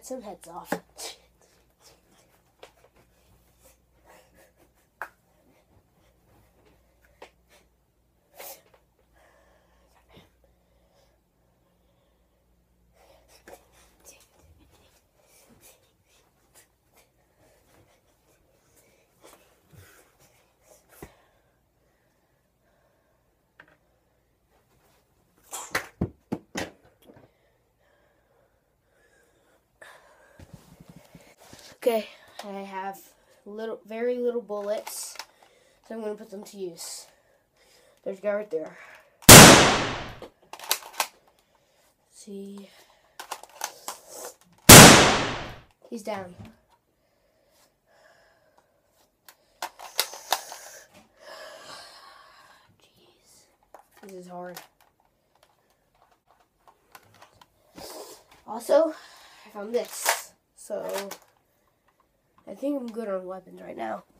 cut some heads off. Okay, I have very little bullets, so I'm going to put them to use. There's a guy right there. See, he's down. Jeez, this is hard. Also, I found this, so I think I'm good on weapons right now.